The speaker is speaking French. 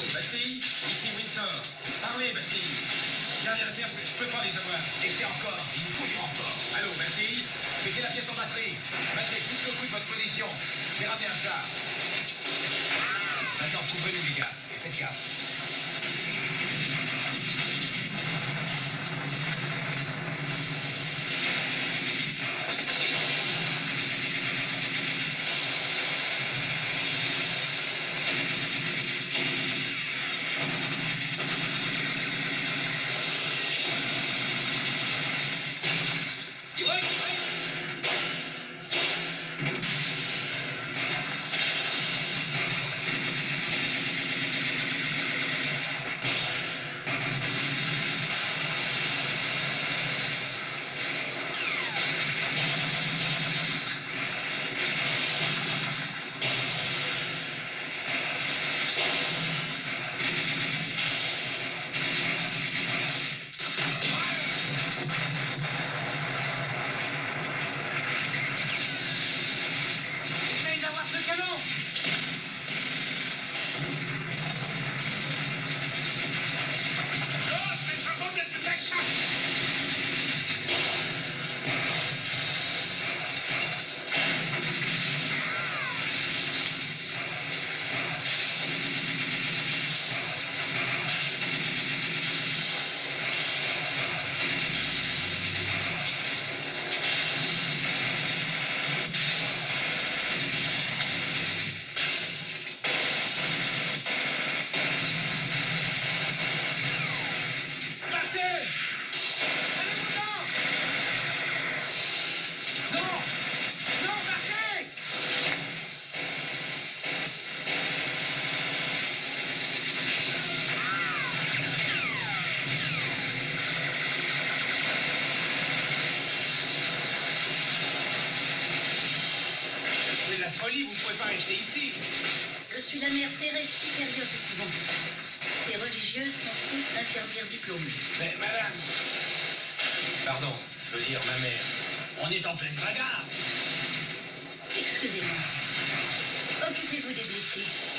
Bastille, ici Windsor. Parlez, Bastille. Dernière affaire, je peux pas les avoir. Et c'est encore, il nous faut du renfort. Allô, Bastille. Mettez la pièce en batterie. Maintenez tout le coup de votre position. Je vais ramener un char. Maintenant, couvrez-nous, les gars. Et faites gaffe. Folie, vous ne pouvez pas rester ici. Je suis la mère Thérèse supérieure du couvent. Ces religieuses sont toutes infirmières diplômées. Mais madame... Pardon, je veux dire ma mère. On est en pleine bagarre. Excusez-moi. Occupez-vous des blessés.